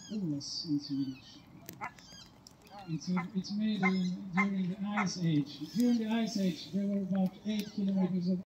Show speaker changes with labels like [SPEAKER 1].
[SPEAKER 1] Olas in Swedish. It's made during the Ice Age. During the Ice Age, there were about 8 kilometers of